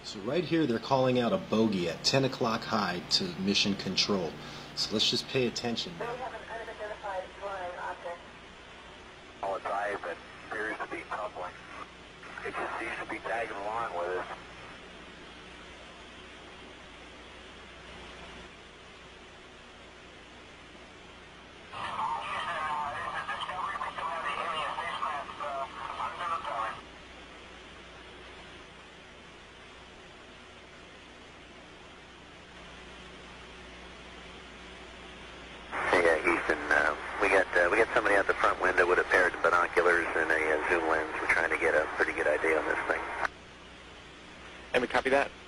So right here they're calling out a bogey at 10 o'clock high to mission control. So let's just pay attention now. We have an unidentified flying object. All its eyes that appears to be tumbling. It just seems to be tagging along with us. We got somebody out the front window with a pair of binoculars and a zoom lens. We're trying to get a pretty good idea on this thing. And we copy that.